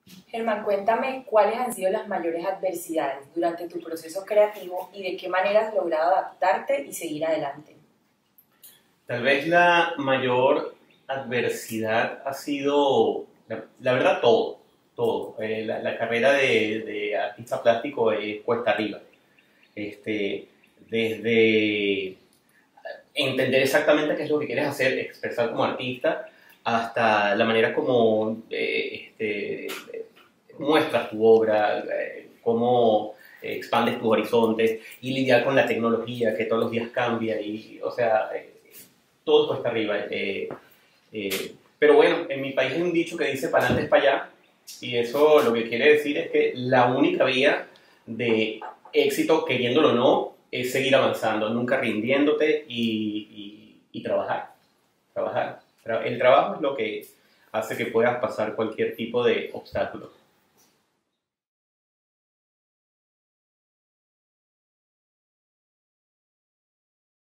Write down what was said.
Germán, cuéntame cuáles han sido las mayores adversidades durante tu proceso creativo y de qué manera has logrado adaptarte y seguir adelante. Tal vez la mayor adversidad ha sido, la verdad, todo. La carrera de artista plástico es cuesta arriba. Este, Desde entender exactamente qué es lo que quieres hacer, expresar como artista, hasta la manera como muestras tu obra, cómo expandes tus horizontes y lidiar con la tecnología que todos los días cambia y, o sea, todo cuesta arriba. Pero bueno, en mi país hay un dicho que dice para adelante es para allá y eso lo que quiere decir es que la única vía de éxito, queriéndolo o no, es seguir avanzando, nunca rindiéndote y trabajar. Trabajar. El trabajo es lo que hace que puedas pasar cualquier tipo de obstáculo.